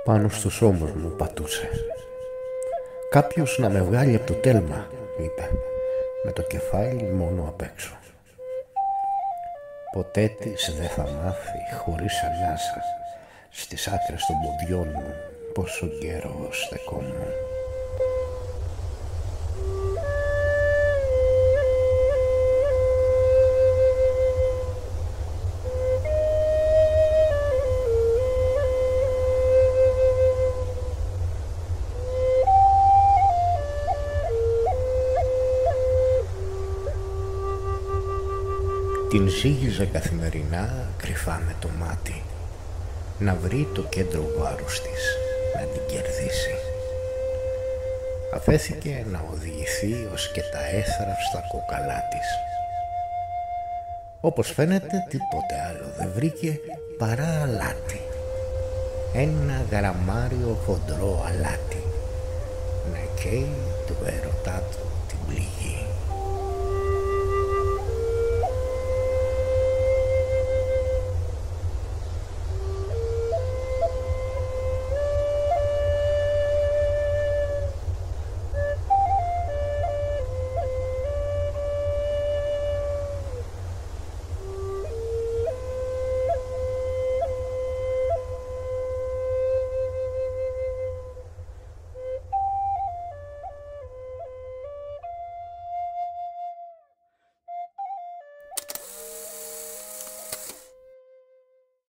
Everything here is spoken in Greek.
Πάνω στους ώμους μου πατούσε. «Κάποιος να με βγάλει από το τέλμα», είπε, με το κεφάλι μόνο απ' έξω. Ποτέ της δεν θα μάθει χωρίς ανάσα στις άκρες των ποδιών μου πόσο καιρό στεκόμουν. Την ζήγιζα καθημερινά κρυφά με το μάτι, να βρει το κέντρο βάρους της, να την κερδίσει. Αφέθηκε να οδηγηθεί ως και τα έθραυστα κόκαλά της. Όπως φαίνεται τίποτε άλλο δεν βρήκε παρά αλάτι. Ένα γραμμάριο χοντρό αλάτι, να καίει του έρωτά του την πληγή.